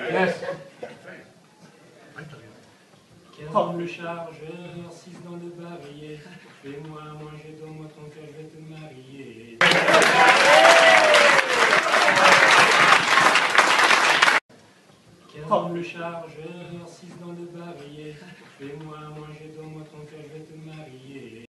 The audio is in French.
Yes. Comme le chargeur, 6 dans le barillet. Fais-moi manger, donne-moi ton cœur, je vais te marier. Comme le chargeur, 6 dans le barillet. Fais-moi manger, donne-moi ton cœur, je vais te marier.